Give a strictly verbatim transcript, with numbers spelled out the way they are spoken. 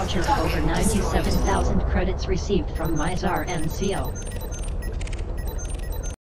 voucher of over ninety-seven thousand credits received from I R M C.